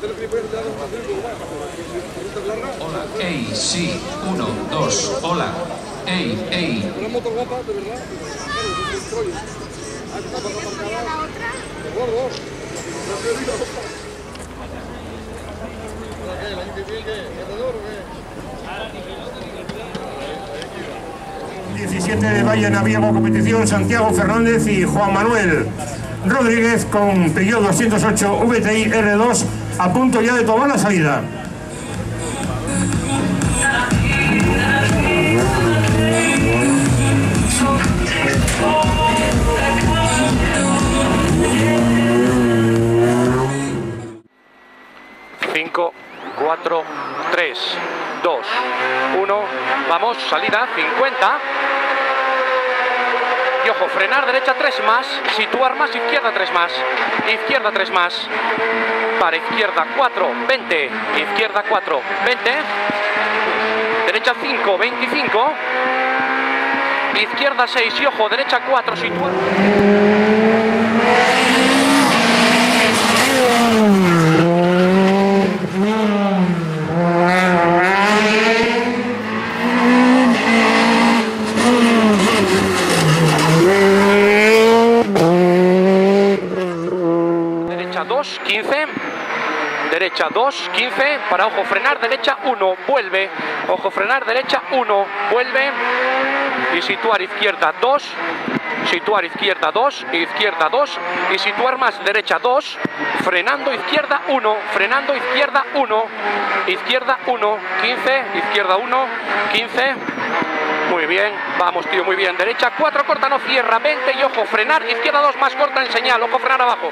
Hola, ey, sí, 1, 2, hola, ey, ey. Una moto guapa, de verdad. De Valle Naviego competición, Santiago Fernández y Juan Manuel Rodríguez con Peugeot 208 VTI R2 a punto ya de tomar la salida. Cinco, 4, 3, 2, 1, vamos, salida, 50. Y ojo, frenar, derecha 3 más, situar más, izquierda 3 más, izquierda 3 más, para izquierda 4, 20, izquierda 4, 20, derecha 5, 25, izquierda 6 y ojo, derecha 4, situar. Derecha 2, 15. Derecha 2, 15. Para ojo frenar, derecha 1, vuelve. Ojo frenar, derecha 1, vuelve. Y situar izquierda 2. Situar izquierda 2, izquierda 2. Y situar más, derecha 2. Frenando izquierda 1. Frenando izquierda 1. Izquierda 1, 15. Izquierda 1, 15. Muy bien, vamos tío, muy bien. Derecha 4, corta, no cierra, 20 y ojo, frenar, izquierda 2 más corta en señal, ojo, frenar abajo.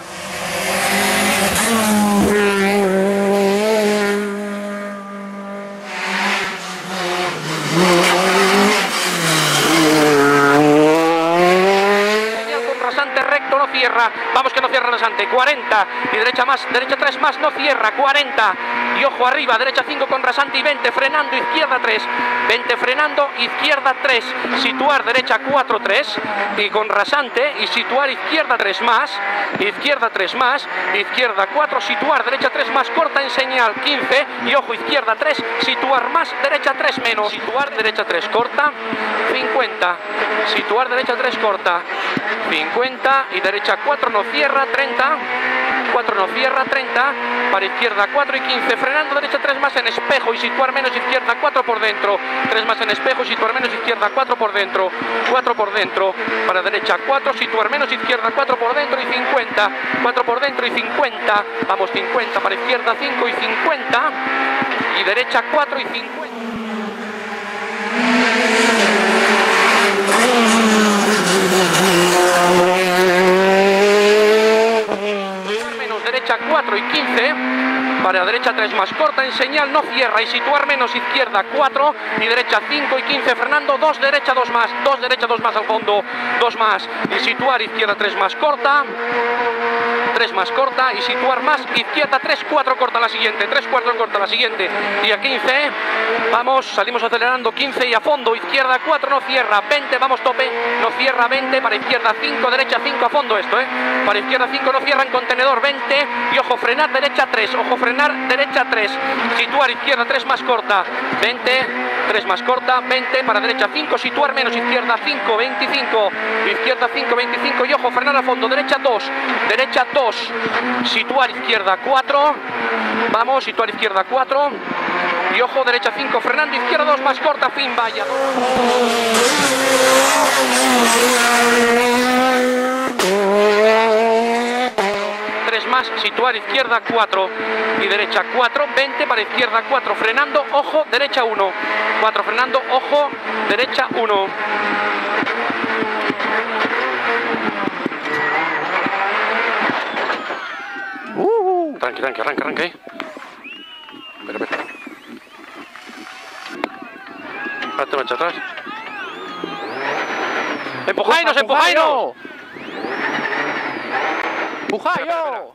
Rasante recto, no cierra, vamos que no cierra rasante, 40 y derecha más, derecha 3 más, no cierra, 40 y ojo arriba, derecha 5 con rasante y 20, frenando, izquierda 3, 20 frenando, izquierda 3, situar derecha 4, 3 y con rasante y situar izquierda 3 más, izquierda 3 más, izquierda 4, situar derecha 3 más, corta en señal, 15 y ojo izquierda 3, situar más, derecha 3 menos, situar derecha 3 corta, 50, situar derecha 3 corta, 50 y derecha 4 no cierra, 30, 4 no cierra, 30, para izquierda 4 y 15, frenando derecha 3 más en espejo y situar menos izquierda 4 por dentro, 3 más en espejo y situar menos izquierda 4 por dentro, 4 por dentro, para derecha 4, situar menos izquierda 4 por dentro y 50, 4 por dentro y 50, vamos 50, para izquierda 5 y 50 y derecha 4 y 50. Menos derecha 4 y 15, para derecha 3 más corta en señal, no cierra y situar menos izquierda 4 y derecha 5 y 15, frenando 2 derecha 2 más, 2 derecha 2 más al fondo, 2 más y situar izquierda 3 más corta, 3 más corta y situar más, izquierda 3, 4 corta la siguiente, 3, 4 corta la siguiente y a 15, vamos, salimos acelerando 15 y a fondo, izquierda 4 no cierra, 20, vamos tope, no cierra 20, para izquierda 5, derecha 5 a fondo esto, para izquierda 5 no cierra en contenedor, 20 y ojo frenar derecha 3, ojo frenar derecha 3, situar izquierda 3 más corta, 20, 3 más corta, 20, para derecha 5, situar menos izquierda 5, 25, izquierda 5, 25 y ojo frenar a fondo, derecha 2, derecha 2, situar izquierda 4, vamos, situar izquierda 4 y ojo derecha 5, frenando izquierda 2 más corta, fin, vaya. 3 más, situar izquierda 4 y derecha 4, 20 para izquierda 4, frenando, ojo, derecha 1, 4 frenando, ojo, derecha 1. Tranqui, tranqui, arranca, arranca ahí. Espera. Hazte marcha atrás. ¡Empujainos, empujainos! ¡Empujaio!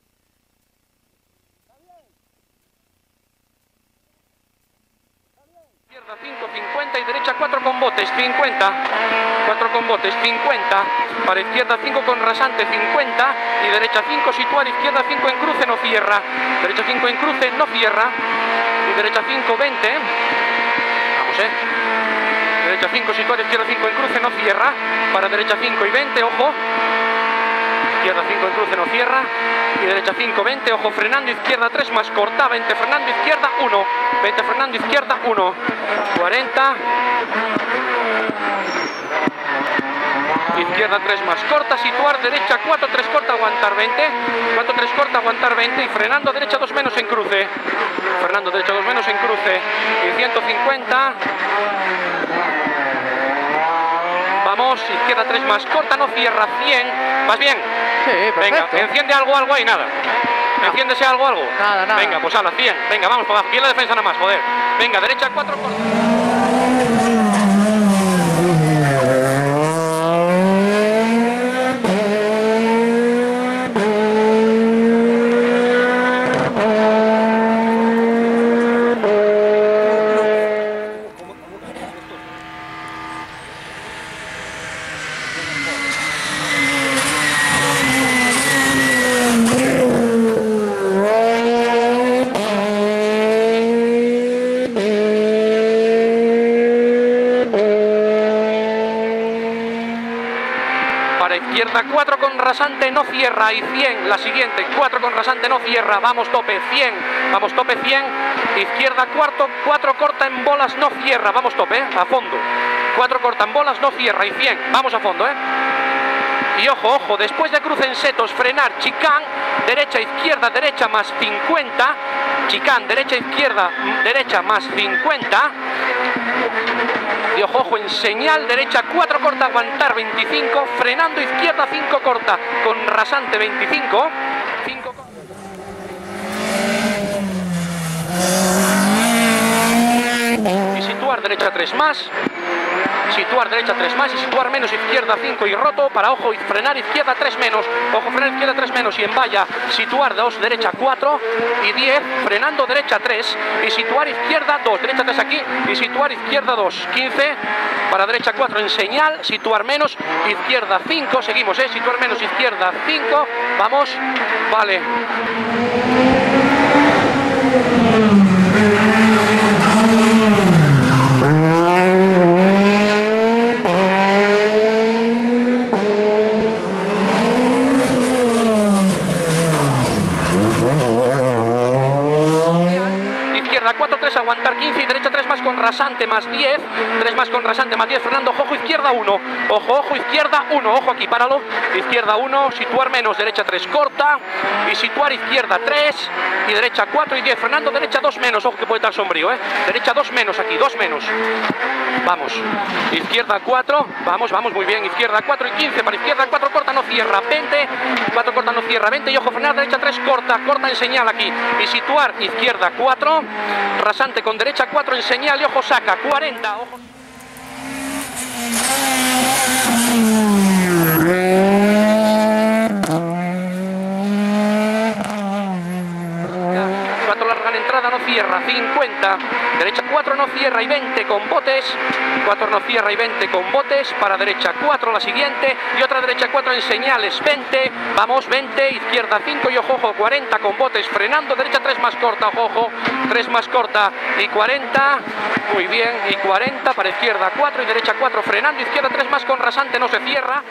Está bien. izquierda 5, 50 y derecha 4 con botes, 50. 4 con botes, 50. Para izquierda 5 con rasante, 50. Y derecha 5, situar, izquierda 5 en cruce, no cierra. Derecha 5 en cruce, no cierra. Y derecha 5, 20. Vamos, Derecha 5, situar, izquierda 5 en cruce, no cierra. Para derecha 5 y 20, ojo. Izquierda 5 en cruce, no cierra. Y derecha 5, 20, ojo, frenando, izquierda 3 más corta, 20, frenando, izquierda 1. 20, frenando, izquierda 1. 40. Izquierda 3 más corta, situar, derecha 4, 3 corta, aguantar 20. 4, 3 corta, aguantar 20. Y frenando, derecha 2 menos en cruce. Frenando, derecha 2 menos en cruce. Y 150. Vamos, izquierda 3 más corta, no cierra, 100. ¿Vas bien? Sí, perfecto. Venga, enciende algo ahí, nada. Enciéndese algo. Nada. Venga, pues a la 100. Venga, vamos para abajo. Aquí en la defensa nada más, joder. Venga, derecha 4 corta. Izquierda 4 con rasante, no cierra. Y 100, la siguiente, 4 con rasante, no cierra. Vamos tope, 100. Vamos tope, 100. Izquierda 4 corta en bolas, no cierra. Vamos tope, a fondo. 4 corta en bolas, no cierra. Y 100, vamos a fondo, Y ojo, después de cruce en setos, frenar, chicán, derecha, izquierda, derecha más 50. Chicán, derecha, izquierda, derecha más 50. Y ojo, en señal, derecha 4 corta, aguantar 25, frenando, izquierda 5 corta, con rasante 25, 5 corta. Y situar, derecha 3 más, situar, derecha 3 más, y situar menos, izquierda 5 y roto, para ojo, y frenar, izquierda 3 menos, ojo, frenar, izquierda 3 menos, y en valla, situar 2, derecha 4, y 10, frenando, derecha 3, y situar, izquierda 2, derecha 3 aquí, y situar, izquierda 2, 15, para derecha 4 en señal, situar menos, izquierda 5, seguimos, situar menos, izquierda 5, vamos, vale. Izquierda 4, 3, aguantar 15 y derecha 3 más con rasante más 10, 3 más con rasante más 10, frenando, ojo, izquierda 1, ojo, izquierda 1, ojo aquí, páralo, izquierda 1, situar menos, derecha 3 corta, y situar izquierda 3, y derecha 4 y 10, frenando, derecha 2 menos, ojo que puede estar sombrío, derecha 2 menos aquí, 2 menos, vamos, izquierda 4, vamos, muy bien, izquierda 4 y 15, para izquierda 4 corta, no cierra, 20, 4 corta, no cierra, 20, y ojo, frenar, derecha 3 corta en señal aquí, y situar izquierda 4, rasante con derecha 4 en señal, y ojo, saca, 40, ojo. Entrada no cierra, 50, derecha 4 no cierra y 20 con botes, 4 no cierra y 20 con botes, para derecha 4 la siguiente, y otra derecha 4 en señales, 20, vamos, 20, izquierda 5 y ojo, 40 con botes, frenando, derecha 3 más corta, ojo, 3 más corta y 40, muy bien, y 40 para izquierda 4 y derecha 4 frenando, izquierda 3 más con rasante, no se cierra.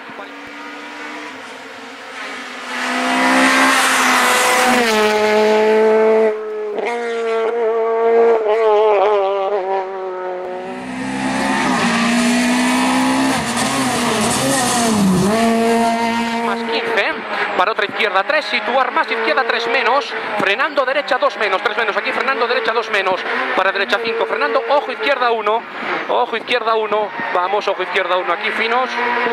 Para otra izquierda 3, situar más, izquierda 3 menos, frenando derecha 2 menos, 3 menos aquí, frenando derecha 2 menos, para derecha 5, frenando, ojo izquierda 1, vamos, ojo izquierda 1 aquí, finos,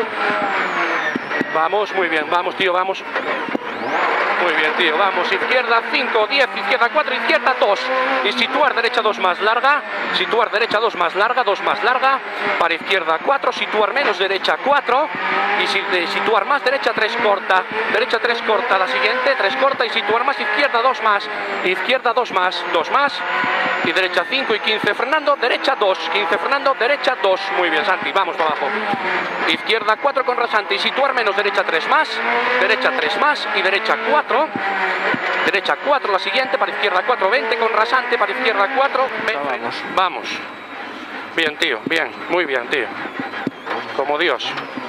vamos, muy bien, vamos tío, vamos. Muy bien, tío, vamos, izquierda 5, 10, izquierda 4, izquierda 2 y situar derecha 2 más larga, situar derecha 2 más larga, 2 más larga, para izquierda 4, situar menos, derecha 4 y situar más, derecha 3 corta, la siguiente, 3 corta y situar más, izquierda 2 más, izquierda 2 más, 2 más. y derecha 5 y 15 frenando, derecha 2, 15 frenando, derecha 2, muy bien Santi, vamos para abajo, izquierda 4 con rasante y situar menos, derecha 3 más y derecha 4, derecha 4 la siguiente, para izquierda 4, 20 con rasante, para izquierda 4, vamos, bien tío, bien, muy bien tío, como Dios.